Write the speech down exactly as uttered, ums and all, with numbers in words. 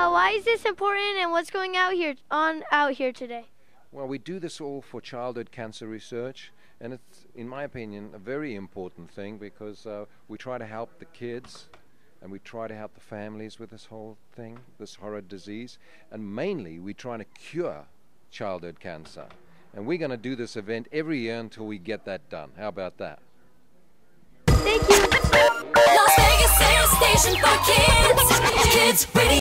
uh, why is this important, and what's going out here on out here today? Well, we do this all for childhood cancer research, and it's, in my opinion, a very important thing because uh, we try to help the kids and we try to help the families with this whole thing, this horrid disease, and mainly we try to cure childhood cancer. And we're going to do this event every year until we get that done. How about that? Thank you. Las Vegas station for kids. Kids Radio.